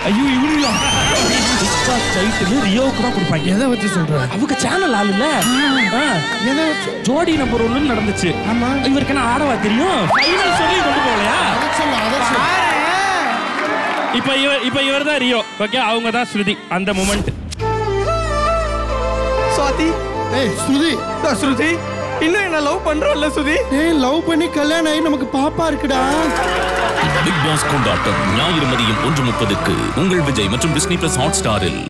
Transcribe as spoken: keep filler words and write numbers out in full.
ஐயோ இவனுங்களா ரியோவுக்கு தான் கொடுப்பாங்க. எதை வச்சு சொல்ற? அவங்க சேனல் ஆள் இல்ல. எதை வச்சு? ஜோடி நம்பர் ஒன்னு நடந்துச்சு. ஆமா. இவருக்கு என்ன ஆடவா தெரியும்? ஃபைனல் சொல்லி கொண்டு போகலையா? இப்ப இவர் இப்ப இவர் தான் ரியோ. ஓகே, அவங்க தான் ஸ்ருதி. அந்த மொமெண்ட். சுவாதி. ஏய் ஸ்ருதி. ஸ்ருதி இன்னும் என்ன லவ் பண்றோம்ல சுதி? ஏய் லவ் பண்ணி கல்யாணம் ஆகி நமக்கு பாப்பா இருக்குடா. பிக் பாஸ் கொண்டாட்டம் ஞாயிறு மதியம் ஒன்று முப்பதுக்கு உங்கள் விஜய் மற்றும் டிஸ்னி பிளஸ் ஹாட் ஸ்டாரில்.